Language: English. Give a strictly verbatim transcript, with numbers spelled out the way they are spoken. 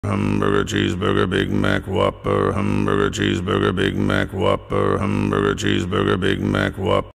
Hamburger, cheeseburger, Big Mac, Whopper. Hamburger, cheeseburger, Big Mac, Whopper. Hamburger, cheeseburger, Big Mac, Whopper.